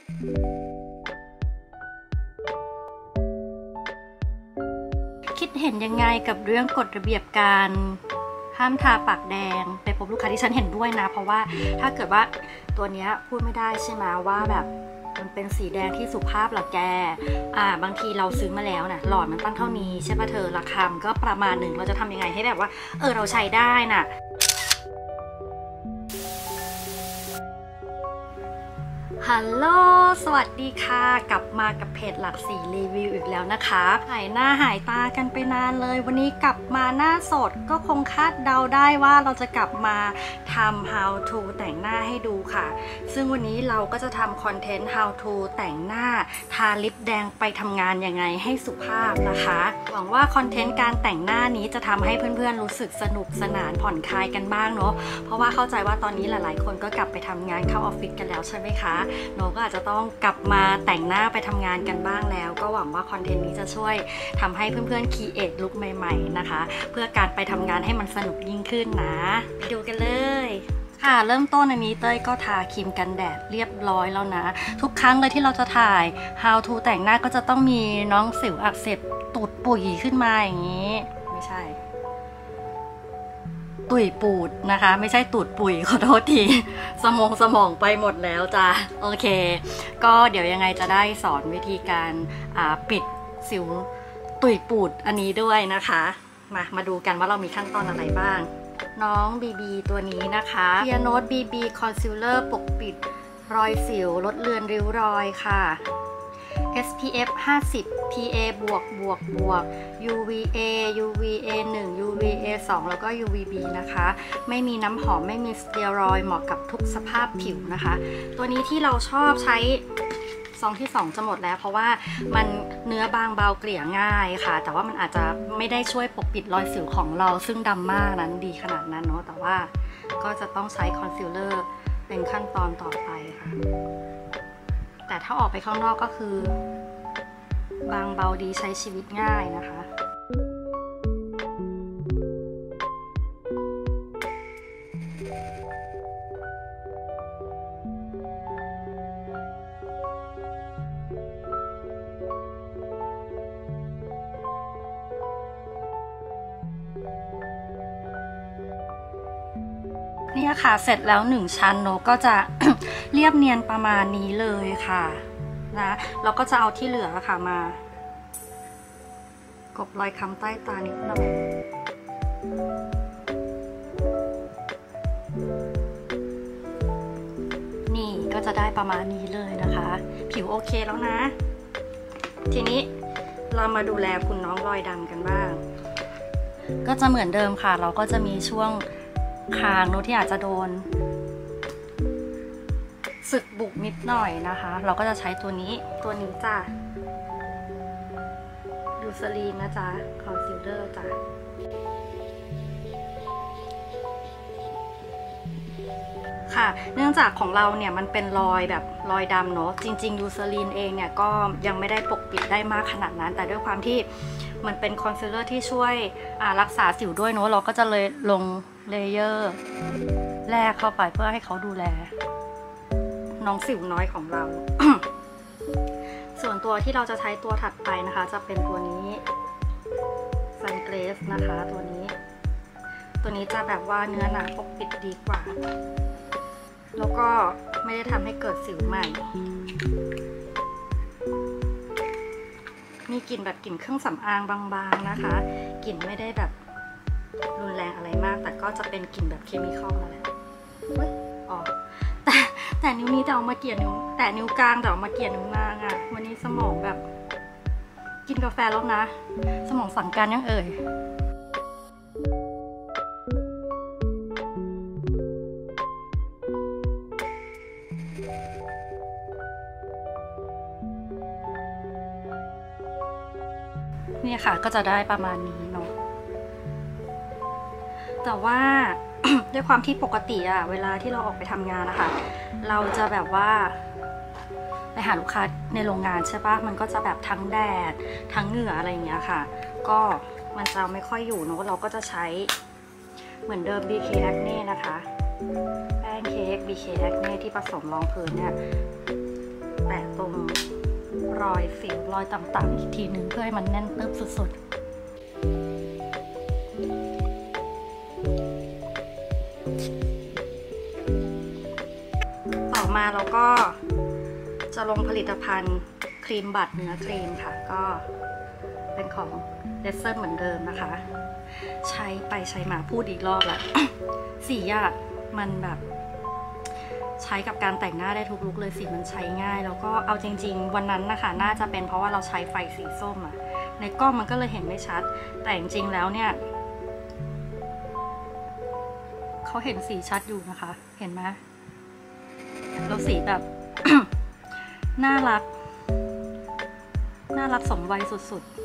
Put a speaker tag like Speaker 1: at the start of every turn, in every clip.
Speaker 1: คิดเห็นยังไงกับเรื่องกฎระเบียบการห้ามทาปากแดงไปพบลูกค้าที่ฉันเห็นด้วยนะเพราะว่าถ้าเกิดว่าตัวนี้พูดไม่ได้ใช่ไหมว่าแบบมันเป็นสีแดงที่สุภาพหรอแกบางทีเราซื้อมาแล้วนะหลอดมันตั้งเท่านี้ใช่ป่ะเธอราคาก็ประมาณหนึ่งเราจะทำยังไงให้แบบว่าเราใช้ได้น่ะฮัลโหลสวัสดีค่ะกลับมากับเพจหลักสีรีวิวอีกแล้วนะคะหายหน้าหายตากันไปนานเลยวันนี้กลับมาหน้าสดก็คงคาดเดาได้ว่าเราจะกลับมาทำ how to แต่งหน้าให้ดูค่ะซึ่งวันนี้เราก็จะทำคอนเทนต์ how to แต่งหน้าทาลิปแดงไปทำงานยังไงให้สุภาพนะคะหวังว่าคอนเทนต์การแต่งหน้านี้จะทำให้เพื่อนๆรู้สึกสนุกสนานผ่อนคลายกันบ้างเนาะเพราะว่าเข้าใจว่าตอนนี้หลายๆคนก็กลับไปทำงานเข้าออฟฟิศกันแล้วใช่ไหมคะโนก็อาจจะต้องกลับมาแต่งหน้าไปทำงานกันบ้างแล้วก็หวังว่าคอนเทนต์นี้จะช่วยทำให้เพื่อนๆคีเอทลุคใหม่ๆนะคะเพื่อการไปทำงานให้มันสนุกยิ่งขึ้นนะไปดูกันเลยค่ะเริ่มต้นอันนี้เต้ยก็ทาครีมกันแดดเรียบร้อยแล้วนะทุกครั้งเลยที่เราจะถ่าย how to แต่งหน้าก็จะต้องมีน้องสิวอักเสบตูดปุ๋ยขึ้นมาอย่างนี้ไม่ใช่ตุ่ยปูดนะคะไม่ใช่ตูดปุ๋ยขอโทษทีสมองไปหมดแล้วจ้ะโอเคก็เดี๋ยวยังไงจะได้สอนวิธีการปิดสิวตุ่ยปูดอันนี้ด้วยนะคะมาดูกันว่าเรามีขั้นตอนอะไรบ้างน้อง BB ตัวนี้นะคะเพียโนต BB Concealer ปกปิดรอยสิวลดเลือนริ้วรอยค่ะ SPF 50 PA บวก UVA UVA 1 UVA 2 แล้วก็ UVB นะคะไม่มีน้ำหอมไม่มีสเตียรอยด์เหมาะกับทุกสภาพผิวนะคะตัวนี้ที่เราชอบใช้ซองที่2จะหมดแล้วเพราะว่ามันเนื้อบางเบาเกลี่ยง่ายค่ะแต่ว่ามันอาจจะไม่ได้ช่วยปกปิดรอยสิวของเราซึ่งดำมากนั้นดีขนาดนั้นเนาะแต่ว่าก็จะต้องใช้คอนซีลเลอร์เป็นขั้นตอนต่อไปค่ะแต่ถ้าออกไปข้างนอกก็คือบางเบาดีใช้ชีวิตง่ายนะคะนี่ค่ะเสร็จแล้ว1ชั้นโนก็จะ เรียบเนียนประมาณนี้เลยค่ะนะเราก็จะเอาที่เหลือค่ะมากบรอยค้ำใต้ตานิดหน่อยนี่ก็จะได้ประมาณนี้เลยนะคะผิวโอเคแล้วนะทีนี้เรามาดูแลคุณน้องรอยดำกันบ้างก็จะเหมือนเดิมค่ะเราก็จะมีช่วงคางโน้ตที่อาจจะโดนสึกบุกนิดหน่อยนะคะเราก็จะใช้ตัวนี้จ้ะยูซาลีนนะจ๊ะคอนซีลเลอร์จ้ะค่ะเนื่องจากของเราเนี่ยมันเป็นรอยแบบรอยดำเนาะจริงๆยูซาลีนเองเนี่ยก็ยังไม่ได้ปกปิดได้มากขนาดนั้นแต่ด้วยความที่มันเป็นคอนซีลเลอร์ที่ช่วยรักษาสิวด้วยเนาะเราก็จะเลยลงเลเยอร์แรกเข้าไปเพื่อให้เขาดูแลน้องสิวน้อยของเรา ส่วนตัวที่เราจะใช้ตัวถัดไปนะคะจะเป็นตัวนี้ Sun Glaze นะคะตัวนี้จะแบบว่าเนื้อหนาปกปิดดีกว่าแล้วก็ไม่ได้ทำให้เกิดสิวใหม่มีกลิ่นแบบกลิ่นเครื่องสำอางบางๆนะคะกลิ่นไม่ได้แบบรุนแรงอะไรมากแต่ก็จะเป็นกลิ่นแบบเคมีคอลนั่นแหละแต่นิ้วนี้แต่เอามาเกี่ยนิ้วแต่นิ้วกลางแต่เอามาเกี่ยนิ้วนางอ่ะวันนี้สมองแบบกินกาแฟแล้วนะสมองสั่งการยังเอ่ยนี่ค่ะก็จะได้ประมาณนี้เนาะแต่ว่า ด้วยความที่ปกติอะเวลาที่เราออกไปทำงานนะคะเราจะแบบว่าไปหาลูกค้าในโรงงานใช่ปะมันก็จะแบบทั้งแดดทั้งเหงื่ออะไรอย่างเงี้ยค่ะก็มันจะไม่ค่อยอยู่เนาะเราก็จะใช้เหมือนเดิม BK Acne นะคะแป้งเค้ก BK Acne ที่ผสมรองพื้นเนี่ยแตะตรงรอยสิวรอยต่างๆอีกทีหนึ่งเพื่อให้มันแน่นตึ๊บสุดๆต่อมาเราก็จะลงผลิตภัณฑ์ครีมบัดเนื้อครีมค่ะก็เป็นของเลสเซอร์เหมือนเดิมนะคะใช้ไปใช้มาพูดอีกรอบแล้ว สีอะมันแบบใช้กับการแต่งหน้าได้ทุกลุคเลยสีมันใช้ง่ายแล้วก็เอาจริงๆวันนั้นนะคะน่าจะเป็นเพราะว่าเราใช้ไฟสีส้มอะในกล้องมันก็เลยเห็นไม่ชัดแต่จริงๆแล้วเนี่ยเขาเห็นสีชัดอยู่นะคะเห็นไหมแล้วสีแบบ น่ารักสมวัยสุดๆ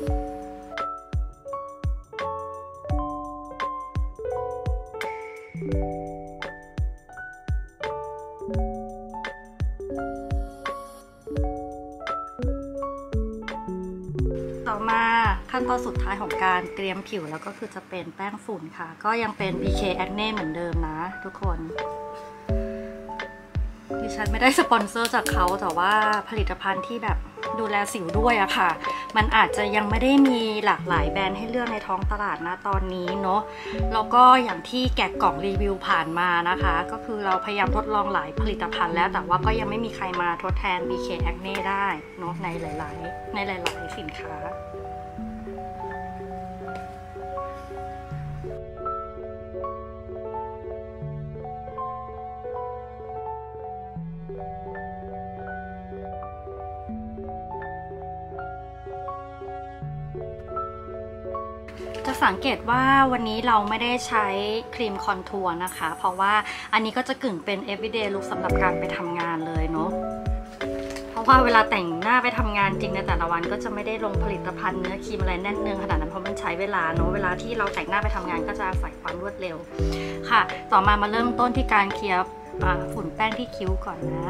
Speaker 1: ต่อมาขั้นตอนสุดท้ายของการเตรียมผิวแล้วก็คือจะเป็นแป้งฝุ่นค่ะก็ยังเป็น BK Acne เหมือนเดิมนะทุกคนดิฉันไม่ได้สปอนเซอร์จากเขาแต่ว่าผลิตภัณฑ์ที่แบบดูแลสิวด้วยอะค่ะมันอาจจะยังไม่ได้มีหลากหลายแบรนด์ให้เลือกในท้องตลาดนะตอนนี้เนาะแล้วก็อย่างที่แกะกล่องรีวิวผ่านมานะคะก็คือเราพยายามทดลองหลายผลิตภัณฑ์แล้วแต่ว่าก็ยังไม่มีใครมาทดแทน BK Acne ได้เนาะในหลายสินค้าจะสังเกตว่าวันนี้เราไม่ได้ใช้ครีมคอนทัวร์นะคะเพราะว่าอันนี้ก็จะกึ่งเป็น everyday look สำหรับการไปทำงานเลยเนาะเพราะว่าเวลาแต่งหน้าไปทำงานจริงในแต่ละวันก็จะไม่ได้ลงผลิตภัณฑ์เนื้อครีมอะไรแน่นเนืองขนาดนั้นเพราะมันใช้เวลาเนาะเวลาที่เราแต่งหน้าไปทำงานก็จะอาศัยความรวดเร็วค่ะต่อมาเริ่มต้นที่การเคลียร์ฝุ่นแป้งที่คิ้วก่อนนะ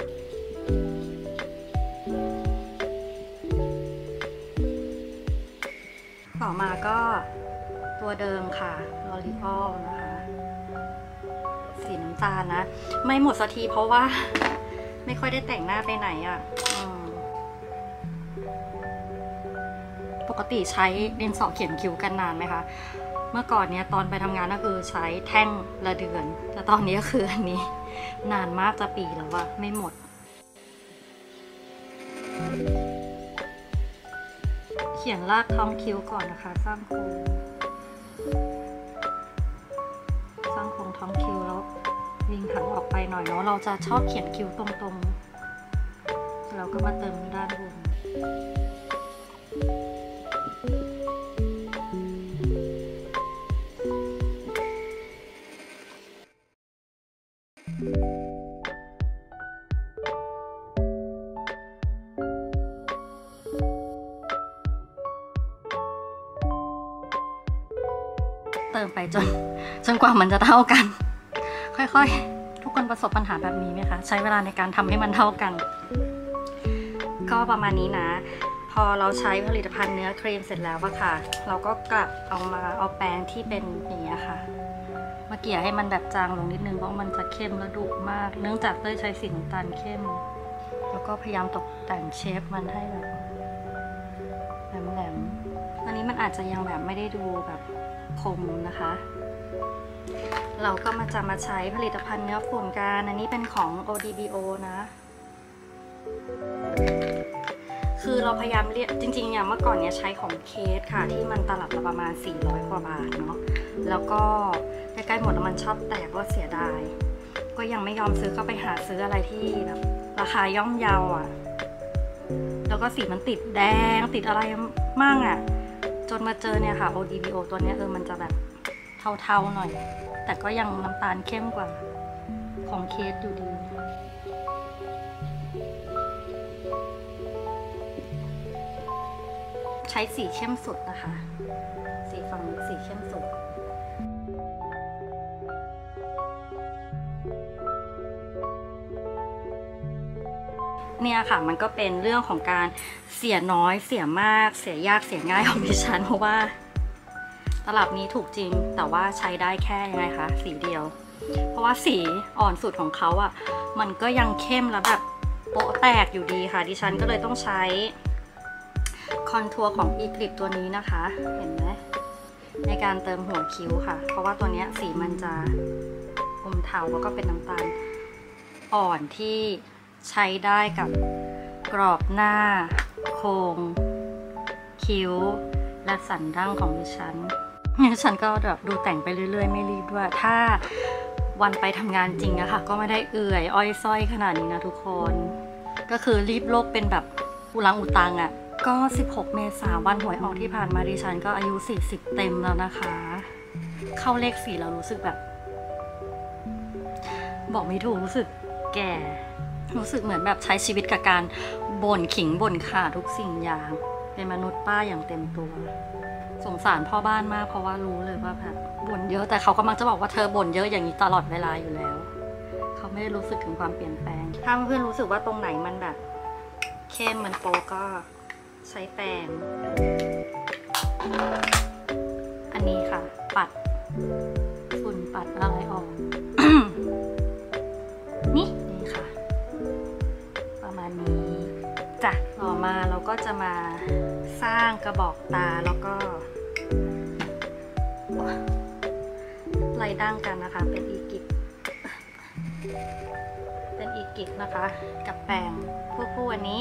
Speaker 1: ต่อมาก็ตัวเดิมค่ะ L'Oreal นะคะสีน้ำตาลนะไม่หมดสักทีเพราะว่าไม่ค่อยได้แต่งหน้าไปไหนอ่ะปกติใช้ดินสอเขียนคิ้วกันนานไหมคะเมื่อก่อนเนี้ยตอนไปทำงานก็คือใช้แท่งละเดือนแต่ตอนนี้ก็คืออันนี้นานมากจะปีแล้วว่าไม่หมดเขียนลากท้องคิ้วก่อนนะคะสร้างโครงท้องคิ้วแล้ววิ่งถังออกไปหน่อยเนาะเราจะชอบเขียนคิ้วตรงๆเราก็มาเติมด้านบนเติมไปจนกว่ามันจะเท่ากันค่อยๆทุกคนประสบปัญหาแบบนี้ไหมคะใช้เวลาในการทำให้มันเท่ากันก็ประมาณนี้นะพอเราใช้ผลิตภัณฑ์เนื้อครีมเสร็จแล้วค่ะเราก็กลับเอาแป้งที่เป็นอย่างนี้ค่ะมาเกลี่ยให้มันแบบจางลงนิดนึงเพราะมันจะเข้มและดุมากเนื่องจากเต้ยใช้สีน้ำตาลเข้มแล้วก็พยายามตกแต่งเชฟมันให้แบบแหลมๆอันนี้มันอาจจะยังแบบไม่ได้ดูแบบคมนะคะเราก็มาใช้ผลิตภัณฑ์เนื้อฝุ่นกันอันนี้เป็นของ ODBO นะคือเราพยายามเรียกจริงๆอย่างเมื่อก่อนเนี้ยใช้ของเคสค่ะที่มันตลับละประมาณ400 กว่าบาทเนาะแล้วก็ใกล้ๆหมดแล้วมันชอบแตกก็เสียดายก็ยังไม่ยอมซื้อก็ไปหาซื้ออะไรที่แบบราคาย่อมเยาอ่ะแล้วก็สีมันติดแดงติดอะไรมั่งอ่ะจนมาเจอเนี่ยค่ะ ODBO ตัวเนี้ยมันจะแบบเทาๆหน่อยแต่ก็ยังน้ำตาลเข้มกว่าของเคสอยู่ดีใช้สีเข้มสุดนะคะสีฝั่งนี้สีเข้มสุดเนี่ยค่ะมันก็เป็นเรื่องของการเสียน้อยเสียมากเสียยากเสียง่ายของดิฉันเพราะว่าตลับนี้ถูกจริงแต่ว่าใช้ได้แค่ยังไงคะสีเดียวเพราะว่าสีอ่อนสุดของเขาอ่ะมันก็ยังเข้มแล้วแบบโปะแตกอยู่ดีค่ะดิฉันก็เลยต้องใช้คอนทัวร์ของอีคลิปตัวนี้นะคะเห็นไหมในการเติมหัวคิ้วค่ะเพราะว่าตัวนี้สีมันจะอมเทาแล้วก็เป็นน้ำตาลอ่อนที่ใช้ได้กับกรอบหน้าโครงคิ้วและสันดั้งของดิฉันก็แบบดูแต่งไปเรื่อยๆไม่รีบด้วยถ้าวันไปทำงานจริงอะค่ะก็ไม่ได้เอื่อยอ้อยส้อยขนาดนี้นะทุกคนก็คือรีบโลกเป็นแบบอุลังอุตังอะก็16 เมษายนวันหวยออกที่ผ่านมาดิฉันก็อายุ40เต็มแล้วนะคะเข้าเลข4แล้วรู้สึกแบบบอกไม่ถูกรู้สึกแก่รู้สึกเหมือนแบบใช้ชีวิตกับการบ่นขิงบ่นข่าทุกสิ่งอย่างเป็นมนุษย์ป้าอย่างเต็มตัวสงสารพ่อบ้านมากเพราะว่ารู้เลยว่าแบบบ่นเยอะแต่เขาก็มักจะบอกว่าเธอบ่นเยอะอย่างนี้ตลอดเวลาอยู่แล้วเขาไม่ได้รู้สึกถึงความเปลี่ยนแปลงถ้าเพื่อนรู้สึกว่าตรงไหนมันแบบเข้มมันโปก็ใช้แปรงอันนี้ค่ะปัดฝุ่นปัดอะไรออก นี่ค่ะประมาณนี้จ้ะต่อมาเราก็จะมาสร้างกระบอกตาแล้วก็ไล่ดั้งกันนะคะเป็นอีกิกนะคะกับแปรงผู้อันนี้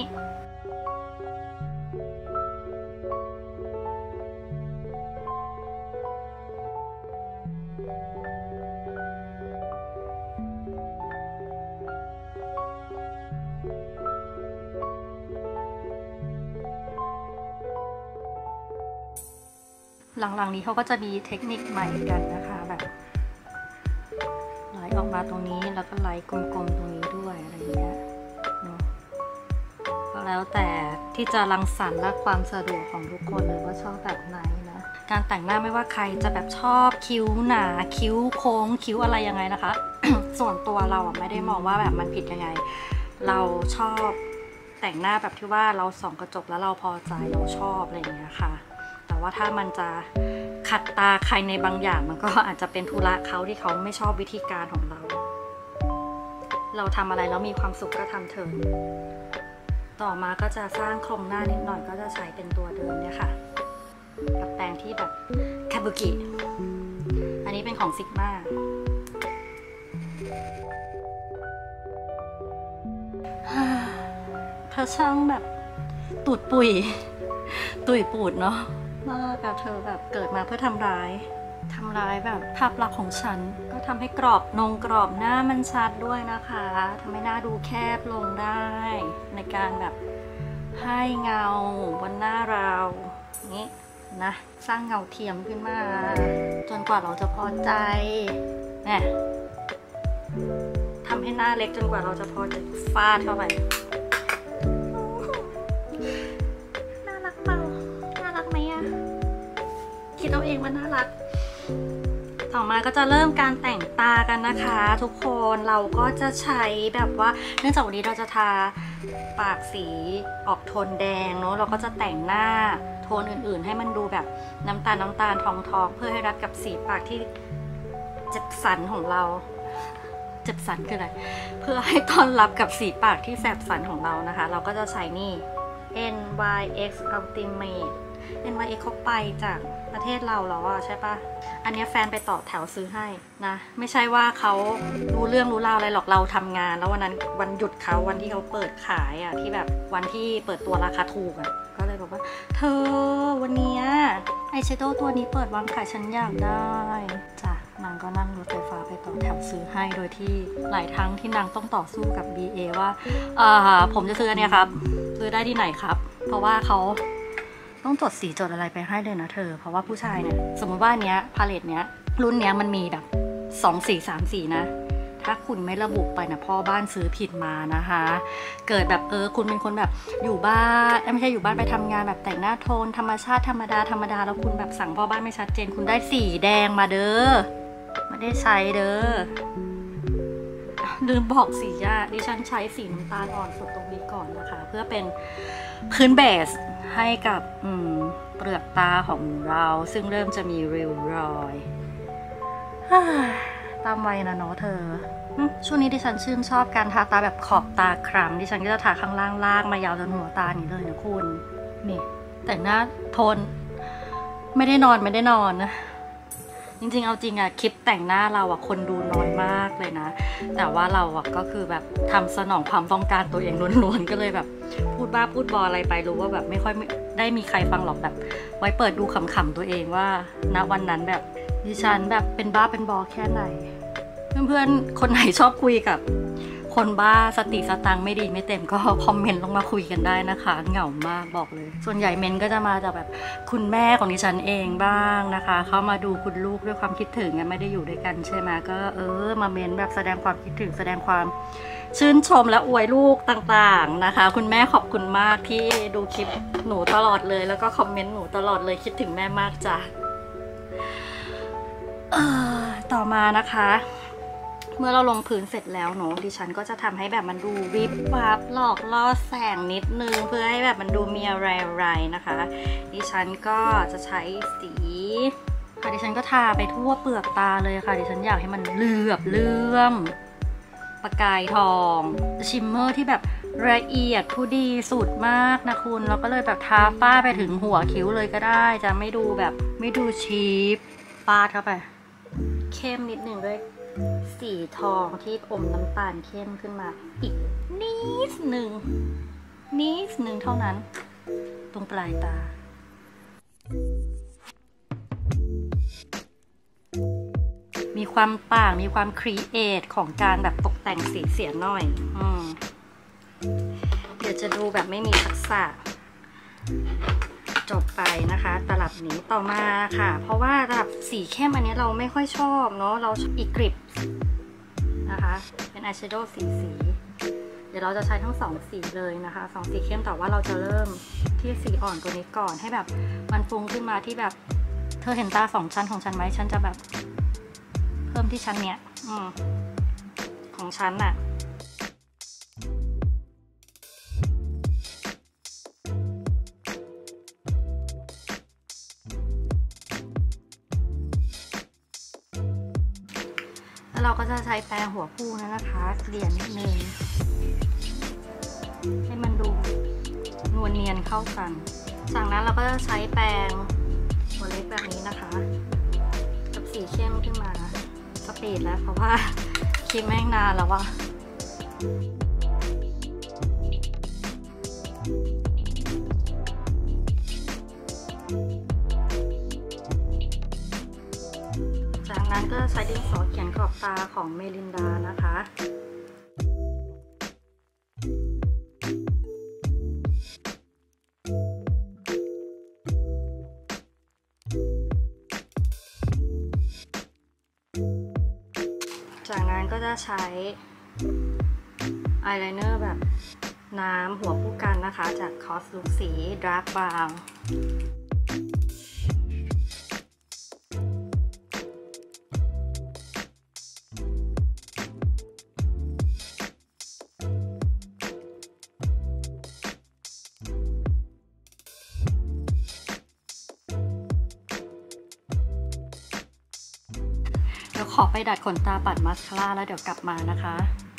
Speaker 1: หลังๆนี้เขาก็จะมีเทคนิคใหม่กันนะคะแบบไหลออกมาตรงนี้แล้วก็ไหลกลมๆตรงนี้ด้วยอะไรอย่างเงี้ยเนาะก็แล้วแต่ที่จะรังสรรค์และความสะดวกของทุกคนเลยว่าชอบแบบไหนนะการแต่งหน้าไม่ว่าใครจะแบบชอบคิ้วหนาคิ้วโค้งคิ้วอะไรยังไงนะคะ ส่วนตัวเราไม่ได้มองว่าแบบมันผิดยังไงเราชอบแต่งหน้าแบบที่ว่าเราส่องกระจกแล้วเราพอใจเราชอบอะไรอย่างเงี้ยค่ะแต่ว่าถ้ามันจะขัดตาใครในบางอย่างมันก็อาจจะเป็นธุระเขาที่เขาไม่ชอบวิธีการของเราทำอะไรแล้วมีความสุขก็ทำเถอะต่อมาก็จะสร้างโครงหน้านิดหน่อยก็จะใช้เป็นตัวเดิมเนี่ยค่ะกับแปรงที่แบบคาบุกิอันนี้เป็นของซิกมาเธอช่างแบบตูดปุ๋ยปูดเนาะมากกับเธอแบบเกิดมาเพื่อทำร้ายแบบภาพลักษณ์ของฉันก็ทำให้กรอบหน้ามันชัดด้วยนะคะทำให้หน้าดูแคบลงได้ในการแบบให้เงาบนหน้าเรานี้นะสร้างเงาเทียมขึ้นมาจนกว่าเราจะพอใจเนี่ยทำให้หน้าเล็กจนกว่าเราจะพอใจฟาดเข้าไปน่ารักเปล่าน่ารักไหมอะคิดเอาเองว่าน่ารักต่อมาก็จะเริ่มการแต่งตากันนะคะทุกคนเราก็จะใช้แบบว่าเนื่องจากวันนี้เราจะทาปากสีออกโทนแดงเนาะเราก็จะแต่งหน้าโทนอื่นๆให้มันดูแบบน้ำตาลทองเพื่อให้รัดกับสีปากที่เจ็บสันของเราเจ็บสันคืออะไรเพื่อให้ต้อนรับกับสีปากที่แสบสันของเรานะคะเราก็จะใช้นี่ NYX Ultimate NYX เขาไปจากประเทศเราแล้วอะใช่ปะอันนี้แฟนไปต่อแถวซื้อให้นะไม่ใช่ว่าเขารู้เรื่องรู้ราวอะไรหรอกเราทำงานแล้ววันนั้นวันหยุดเขาวันที่เขาเปิดขายอะที่แบบวันที่เปิดตัวราคาถูกอะก็เลยบอกว่าเธอวันนี้ไอแชโดว์ตัวนี้เปิดวางขายฉันอยากได้จ้ะนางก็นั่งรถไฟฟ้าไปต่อแถวซื้อให้โดยที่หลายครั้งที่นางต้องต่อสู้กับ BA ว่าผมจะซื้ออันนี้ครับซื้อได้ที่ไหนครับเพราะว่าเขาต้องจดสีจดอะไรไปให้เลยนะเธอเพราะว่าผู้ชายเนี่ยสมมติว่าเนี้ยพาเลตเนี้ยรุ่นเนี้ยมันมีแบบ2 สี 3 สีนะถ้าคุณไม่ระบุไปนะพ่อบ้านซื้อผิดมานะคะเกิดแบบคุณเป็นคนแบบอยู่บ้านไม่ใช่อยู่บ้านไปทำงานแบบแต่งหน้าโทนธรรมชาติธรรมดาแล้วคุณแบบสั่งพ่อบ้านไม่ชัดเจนคุณได้สีแดงมาเด้อไม่ได้ใช้เด้อลืมบอกสีดิฉันใช้สีน้ำตาลอ่อนสุดตรงนี้ก่อนนะคะเพื่อเป็นพื้นเบสให้กับเปลือกตาของเราซึ่งเริ่มจะมีริ้วรอยตามวัยนะเนาะเธอช่วงนี้ดิฉันชื่นชอบการทาตาแบบขอบตาคล้ำดิฉันก็จะทาข้างล่างลากมายาวจนหัวตานี้เลยนะคุณนี่แต่งหน้าโทนไม่ได้นอนนะจริงๆเอาจริงอะคลิปแต่งหน้าเราอะคนดูน้อยมากเลยนะแต่ว่าเราอะก็คือแบบทำสนองความต้องการตัวเองล้วนๆก็เลยแบบพูดบ้าพูดบออะไรไปรู้ว่าแบบไม่ค่อยได้มีใครฟังหรอกแบบไว้เปิดดูขำๆตัวเองว่าณวันนั้นแบบดิฉันแบบเป็นบ้าเป็นบอแค่ไหนเพื่อนๆคนไหนชอบคุยกับคนบ้าสติสตังไม่ดีไม่เต็มก็คอมเมนต์ลงมาคุยกันได้นะคะเหงามากบอกเลยส่วนใหญ่เมนก็จะมาจากแบบคุณแม่ของดิฉันเองบ้างนะคะเขามาดูคุณลูกด้วยความคิดถึงไม่ได้อยู่ด้วยกันใช่ไหมก็มาเมนแบบแสดงความคิดถึงแสดงความชื่นชมและอวยลูกต่างๆนะคะคุณแม่ขอบคุณมากที่ดูคลิปหนูตลอดเลยแล้วก็คอมเมนต์หนูตลอดเลยคิดถึงแม่มากจ้ะต่อมานะคะเมื่อเราลงพื้นเสร็จแล้วเนาะดิฉันก็จะทำให้แบบมันดูวิบวับหลอกล่อแสงนิดนึงเพื่อให้แบบมันดูมีอะไรนะคะดิฉันก็จะใช้สีค่ะดิฉันก็ทาไปทั่วเปลือกตาเลยค่ะดิฉันอยากให้มันเลื่อมประกายทองชิมเมอร์ที่แบบละเอียดผู้ดีสุดมากนะคุณเราก็เลยแบบทาป้าไปถึงหัวคิ้วเลยก็ได้จะไม่ดูแบบไม่ดูชีพปาดเข้าไปเข้มนิดนึงด้วยสีทองที่อมน้ำตาลเข้มขึ้นมาอีกนิดหนึ่งเท่านั้นตรงปลายตามีความต่างมีความครีเอทของการแบบตกแต่งสีเสียหน่อยเดี๋ยวจะดูแบบไม่มีทักษะจบไปนะคะตลับนี้ต่อมาค่ะเพราะว่าตลับสีเข้มอันนี้เราไม่ค่อยชอบเนาะเราอีกกริบนะคะเป็นอายแชโดว์สีเดี๋ยวเราจะใช้ทั้ง2สีเลยนะคะ2สีเข้มแต่ว่าเราจะเริ่มที่สีอ่อนตัวนี้ก่อนให้แบบมันฟุ้งขึ้นมาที่แบบเธอเห็นตา2ชั้นของฉันไหมฉันจะแบบเพิ่มที่ชั้นเนี้ยของฉันน่ะเราก็จะใช้แปรงหัวผู้นะคะเกลี่ยนิดนึงให้มันดูนวลเนียนเข้ากันจากนั้นเราก็จะใช้แปรงหัวเล็กแบบนี้นะคะกับสีเข้มขึ้นมาสปีดแล้วเพราะว่าคลิปแม่งนานแล้วว่ะจากนั้นก็ใช้ดินสอเขียนขอบตาของเมลินดานะคะจากนั้นก็จะใช้อายไลเนอร์แบบน้ำหัวผู้กันนะคะจากคอสลุคสีดาร์กบราวน์เดี๋ยวขอไปดัดขนตาปัดมาสคาร่าแล้วเดี๋ยวกลับมานะคะ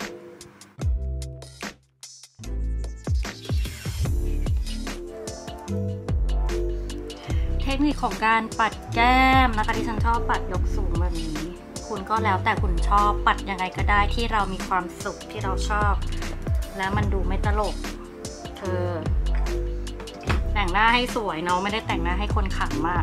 Speaker 1: เทคนิคของการปัดแก้มนะคะที่ฉันชอบปัดยกสูงแบบนี้คุณก็แล้วแต่คุณชอบปัดยังไงก็ได้ที่เรามีความสุขที่เราชอบแล้วมันดูไม่ตลกเธอแต่งหน้าให้สวยเนาะไม่ได้แต่งหน้าให้คนขำมาก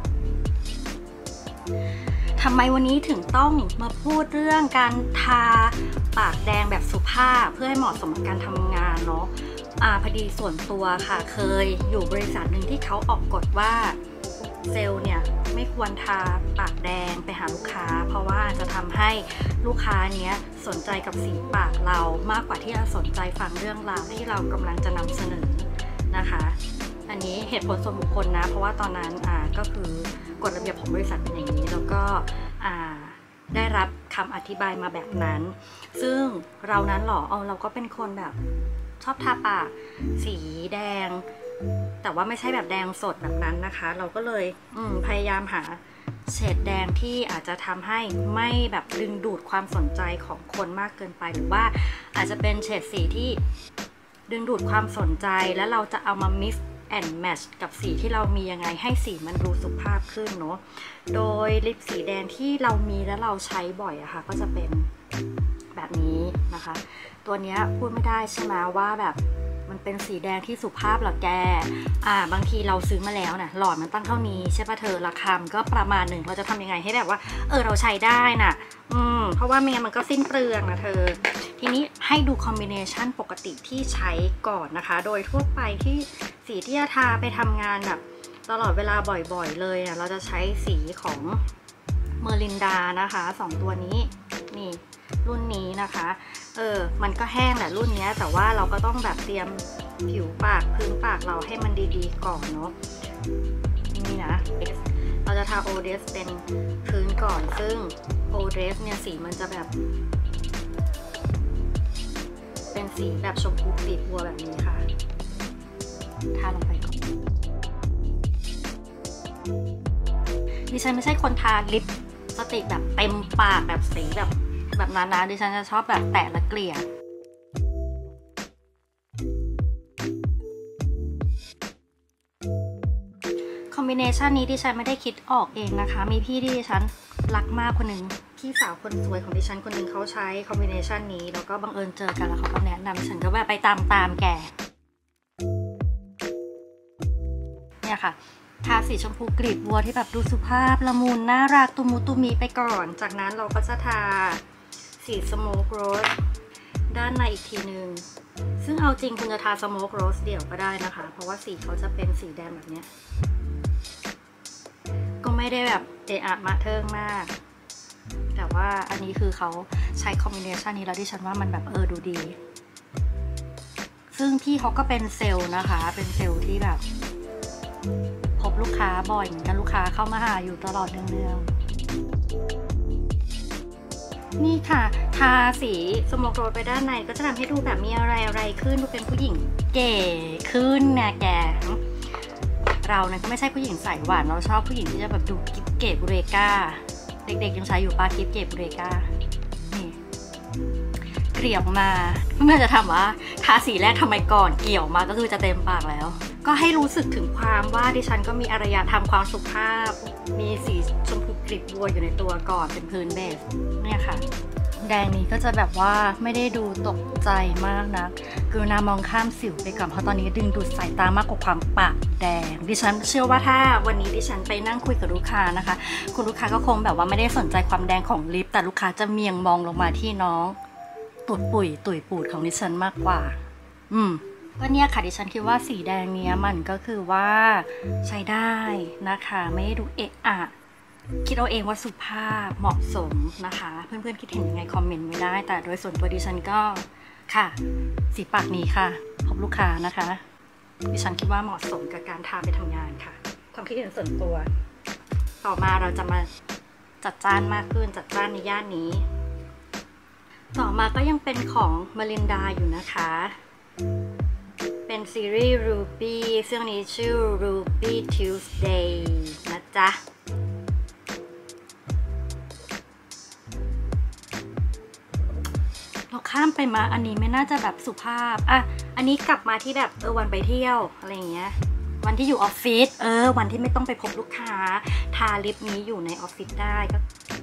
Speaker 1: ทำไมวันนี้ถึงต้องมาพูดเรื่องการทาปากแดงแบบสุภาพเพื่อให้เหมาะสมกับการทำงานเนาะพอดีส่วนตัวค่ะเคยอยู่บริษัทหนึ่งที่เขาออกกฎว่าเซลล์เนี่ยไม่ควรทาปากแดงไปหาลูกค้าเพราะว่าจะทำให้ลูกค้าเนี้ยสนใจกับสีปากเรามากกว่าที่จะสนใจฟังเรื่องราวที่เรากำลังจะนำเสนอนะคะอันนี้เหตุผลส่วนบุคคลนะเพราะว่าตอนนั้นก็คือกฎระเบียบของบริษัทเป็นอย่างนี้แล้วก็ได้รับคำอธิบายมาแบบนั้นซึ่งเรานั้นหรอเราก็เป็นคนแบบชอบทาปากสีแดงแต่ว่าไม่ใช่แบบแดงสดแบบนั้นนะคะเราก็เลยพยายามหาเฉดแดงที่อาจจะทำให้ไม่แบบดึงดูดความสนใจของคนมากเกินไปหรือว่าอาจจะเป็นเฉดสีที่ดึงดูดความสนใจแล้วเราจะเอามา mix and match กับสีที่เรามียังไงให้สีมันดูสุภาพขึ้นเนาะโดยลิปสีแดงที่เรามีและเราใช้บ่อยอะค่ะก็จะเป็นแบบนี้นะคะตัวนี้พูดไม่ได้ใช่ไหมว่าแบบมันเป็นสีแดงที่สุภาพเหรอแกบางทีเราซื้อมาแล้วนะหลอดมันตั้งเท่านี้ใช่ปะเธอราคาก็ประมาณหนึ่งเราจะทำยังไงให้แบบว่าเราใช้ได้น่ะเพราะว่าไม่งั้นมันก็สิ้นเปลืองนะเธอทีนี้ให้ดูคอมบิเนชันปกติที่ใช้ก่อนนะคะโดยทั่วไปที่สีที่จะทาไปทำงานแบบตลอดเวลาบ่อยๆเลยเราจะใช้สีของเมอร์ลินดานะคะ2ตัวนี้นี่รุ่นนี้นะคะมันก็แห้งแหละรุ่นนี้แต่ว่าเราก็ต้องแบบเตรียมผิวปากพื้นปากเราให้มันดีๆก่อนเนาะนี่นะเราจะทาโอเดสเป็นพื้นก่อนซึ่งโอเดสเนี่ยสีมันจะแบบเป็นสีแบบชมพูกลีบบัวแบบนี้ค่ะทาลงไปก่อนดิฉันไม่ใช่คนทาลิปสติกแบบเต็มปากแบบสีแบบนั้นนะดิฉันจะชอบแบบแตะและเกลี่ยคอมบิเนชันนี้ดิฉันไม่ได้คิดออกเองนะคะมีพี่ที่ดิฉันรักมากคนหนึ่งพี่สาวคนสวยของดิฉันคนหนึ่งเขาใช้คอมบิเนชันนี้แล้วก็บังเอิญเจอกันแล้วเขาก็แนะนำฉันก็แบบไปตามแกเนี่ยค่ะทาสีชมพูกลีบบัวที่แบบดูสุภาพละมุนน่ารักตุมูตุมีไปก่อนจากนั้นเราก็จะทาสีสโมกโรสด้านในอีกทีนึงซึ่งเอาจริงคุณจะทาสโมกโรสเดี่ยวก็ได้นะคะเพราะว่าสีเขาจะเป็นสีแดงแบบนี้ก็ไม่ได้แบบมาเทิงมากแต่ว่าอันนี้คือเขาใช้คอมบิเนชันนี้แล้วดิฉันว่ามันแบบดูดีซึ่งพี่เขาก็เป็นเซลล์นะคะเป็นเซลล์ที่แบบพบลูกค้าบ่อยเหมือนกันลูกค้าเข้ามาหาอยู่ตลอดเนืองๆนี่ค่ะทาสีสโมกโรสไปด้านในก็จะทำให้ดูแบบมีอะไรขึ้นดูเป็นผู้หญิงเก๋ขึ้นนะแกเราเนี่ยก็ไม่ใช่ผู้หญิงสายหวานเราชอบผู้หญิงที่จะแบบดูกิ๊บเก๋บุเรกาเด็กๆยังใช้อยู่ปากิ๊บเก๋บุเรกานี่เกลี่ยออกมาเมื่อจะถามว่าทาสีแรกทำไมก่อนเกี่ยวมาก็คือจะเต็มปากแล้วก็ให้รู้สึกถึงความว่าดิฉันก็มีอารยธรรมความสุภาพมีสีชมพูกลีบบัวอยู่ในตัวก่อนเป็นพื้นเบสเนี่ยค่ะแดงนี้ก็จะแบบว่าไม่ได้ดูตกใจมากนะกรุณามองข้ามสิวไปก่อนเพราะตอนนี้ดึงดูดสายตามากกว่าความปากแดงดิฉันเชื่อว่าถ้าวันนี้ดิฉันไปนั่งคุยกับลูกค้านะคะคุณลูกค้าก็คงแบบว่าไม่ได้สนใจความแดงของลิปแต่ลูกค้าจะเมียงมองลงมาที่น้องตุ่ยปูดของดิฉันมากกว่าก็เนี่ยค่ะดิฉันคิดว่าสีแดงเนี้ยมันก็คือว่าใช้ได้นะคะไม่ดูคิดเอาเองว่าสุภาพเหมาะสมนะคะเพื่อนๆคิดเห็นยังไงคอมเมนต์ไม่ได้แต่โดยส่วนตัวดิฉันก็ค่ะสีปากนี้ค่ะพบลูกค้านะคะดิฉันคิดว่าเหมาะสมกับการทาไปทำงานค่ะความคิดเห็นส่วนตัวต่อมาเราจะมาจัดจ้านมากขึ้นจัดจ้านในย่านนี้ต่อมาก็ยังเป็นของเมลินดาอยู่นะคะเป็นซีรีส์ Ruby ซึ่งนี้ชื่อ Ruby Tuesday นะจ๊ะเราข้ามไปมาอันนี้ไม่น่าจะแบบสุภาพอันนี้กลับมาที่แบบวันไปเที่ยวอะไรอย่างเงี้ยวันที่อยู่ออฟฟิศวันที่ไม่ต้องไปพบลูกค้าทาลิปนี้อยู่ในออฟฟิศได้ก็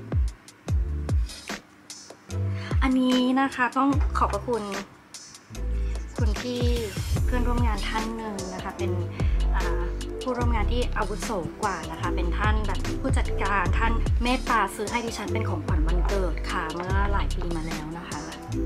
Speaker 1: อันนี้นะคะต้องขอบพระคุณที่เพื่อนร่วมงานท่านหนึ่งนะคะเป็นผู้ร่วมงานที่อาวุโสกว่านะคะเป็นท่านแบบผู้จัดการท่านเมตตาซื้อให้ดิฉันเป็นของขวัญวันเกิดค่ะเมื่อหลายปีมาแล้วนะคะ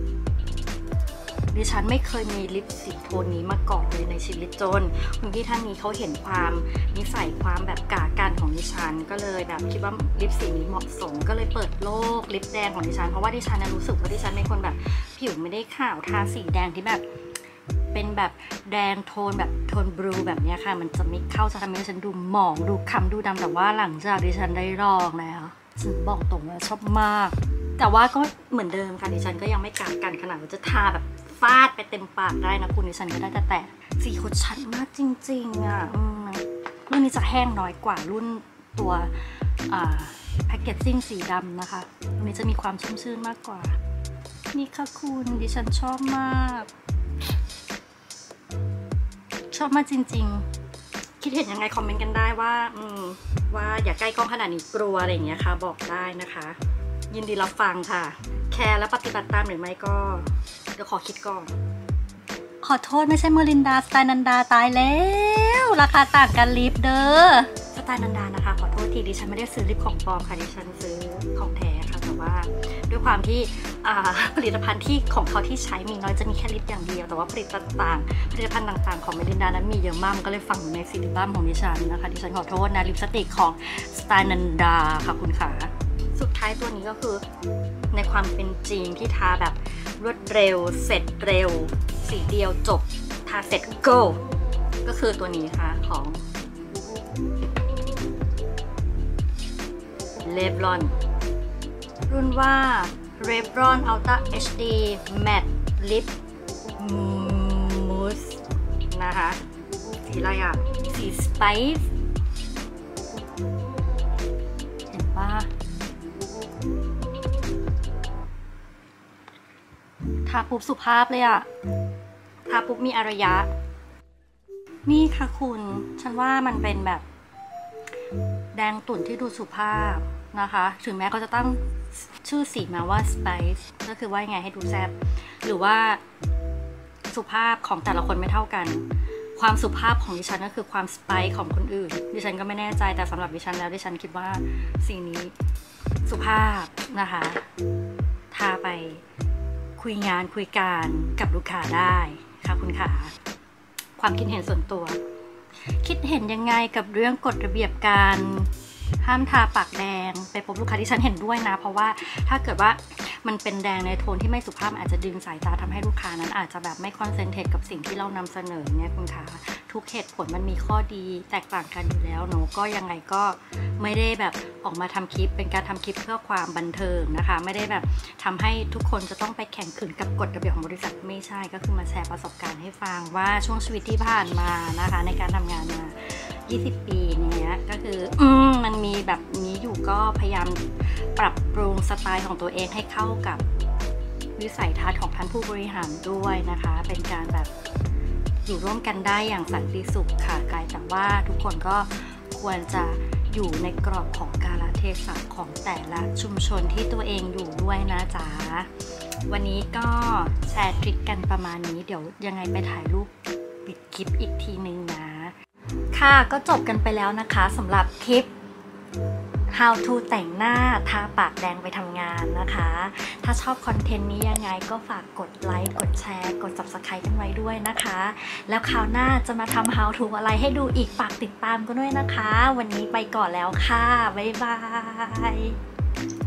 Speaker 1: ดิฉันไม่เคยมีลิปสีโทนนี้มาก่อนเลยในชีวิตจนคุณพี่ท่านนี้เขาเห็นความนิสัยความแบบกากันของดิฉันก็เลยแบบคิดว่าลิปสีนี้เหมาะสมก็เลยเปิดโลกลิปแดงของดิฉันเพราะว่าดิฉันรู้สึกว่าดิฉันเป็นคนแบบผิวไม่ได้ขาวทาสีแดงที่แบบเป็นแบบแดงโทนแบบโทนบลูแบบนี้ค่ะมันจะไม่เข้าจะทำให้ดิฉันดูหมองดูคล้ำดูดำแต่ว่าหลังจากดิฉันได้ลองแล้วฉันบอกตรงว่าชอบมากแต่ว่าก็เหมือนเดิมค่ะดิฉันก็ยังไม่กากันขนาดว่าจะทาแบบฟาดไปเต็มปากได้นะคุณดิฉันก็ได้แต่สีเขาชัดมากจริงๆรุ่นนี้จะแห้งน้อยกว่ารุ่นตัวแพ็กเกจจิ้งสีดำนะคะอันนี้จะมีความชุ่มชื่นมากกว่านี่ค่ะคุณดิฉันชอบมากจริงๆคิดเห็นยังไงคอมเมนต์กันได้ว่าอย่าใกล้กล้องขนาดนี้กลัวอะไรอย่างเงี้ยค่ะบอกได้นะคะยินดีรับฟังค่ะแคร์และปฏิบัติตามหรือไม่ก็เดี๋ยวขอคิดก่อนขอโทษไม่ใช่เมลินดาสไตล์นันดาตายแล้วราคาต่างกันลิฟเด้อสไตล์นันดานะคะขอโทษทีดิฉันไม่ได้ซื้อลิปของปลอมค่ะดิฉันซื้อของแท้ค่ะแต่ว่าด้วยความที่ผลิตภัณฑ์ที่ของเขาที่ใช้มีน้อยจะมีแค่ลิปอย่างเดียวแต่ว่าผลิตภัณฑ์ต่างๆของเมลินดานั้นมีเยอะมากมันก็เลยฝังอยู่ในซิลิบัมของดิฉันนะคะดิฉันขอโทษนะลิปสติกของสไตล์นันดาค่ะคุณขาสุดท้ายตัวนี้ก็คือในความเป็นจริงที่ทาแบบรวดเร็วเสร็จเร็วสีเดียวจบทาเสร็จ go ก็คือตัวนี้ค่ะของRevlon รุ่นว่า Revlon Ultra HD Matte Lip Mousse นะคะสีอะไรอ่ะสี Spice เห็นปะทาปุ๊บสุภาพเลยอ่ะทาปุ๊บมีอารยะนี่ค่ะคุณฉันว่ามันเป็นแบบแดงตุ่นที่ดูสุภาพนะคะถึงแม้เขาจะตั้งชื่อสีมาว่า Spice ก็คือว่ายังไงให้ดูแซ่บหรือว่าสุภาพของแต่ละคนไม่เท่ากันความสุภาพของดิฉันก็คือความ Spice ของคนอื่นดิฉันก็ไม่แน่ใจแต่สำหรับดิฉันแล้วดิฉันคิดว่าสีนี้สุภาพนะคะทาไปคุยงานคุยการกับลูกค้าได้ค่ะคุณขาความคิดเห็นส่วนตัวคิดเห็นยังไงกับเรื่องกฎระเบียบการห้ามทาปากแดงไปพบลูกค้าที่ฉันเห็นด้วยนะเพราะว่าถ้าเกิดว่ามันเป็นแดงในโทนที่ไม่สุภาพอาจจะดึงสายตาทำให้ลูกค้านั้นอาจจะแบบไม่คอนเซนเทรตกับสิ่งที่เรานำเสนอเนี่ยคุณขาทุกเหตุผลมันมีข้อดีแตกต่างกันอยู่แล้วเนาะก็ยังไงก็ไม่ได้แบบออกมาทำคลิปเป็นการทำคลิปเพื่อความบันเทิงนะคะไม่ได้แบบทำให้ทุกคนจะต้องไปแข่งขันกับกฎระเบียบของบริษัทไม่ใช่ก็คือมาแชร์ประสบการณ์ให้ฟังว่าช่วงชีวิตที่ผ่านมานะคะในการทำงานมา20 ปีเนี้ยก็คือมันมีแบบนี้อยู่ก็พยายามปรับปรุงสไตล์ของตัวเองให้เข้ากับวิสัยทัศน์ของท่านผู้บริหารด้วยนะคะเป็นการแบบอยู่ร่วมกันได้อย่างสันติสุขค่ะกลายจากว่าทุกคนก็ควรจะอยู่ในกรอบของกาลเทศะของแต่ละชุมชนที่ตัวเองอยู่ด้วยนะจ๊ะวันนี้ก็แชร์ทริคกันประมาณนี้เดี๋ยวยังไงไปถ่ายรูปปิดคลิปอีกทีนึงนะค่ะก็จบกันไปแล้วนะคะสำหรับคลิป How to แต่งหน้าทาปากแดงไปทำงานนะคะถ้าชอบคอนเทนต์นี้ยังไงก็ฝากกดไลค์กดแชร์กด Subscribe กันไว้ด้วยนะคะแล้วคราวหน้าจะมาทำ How to อะไรให้ดูอีกฝากติดตามกันด้วยนะคะวันนี้ไปก่อนแล้วค่ะบ๊ายบาย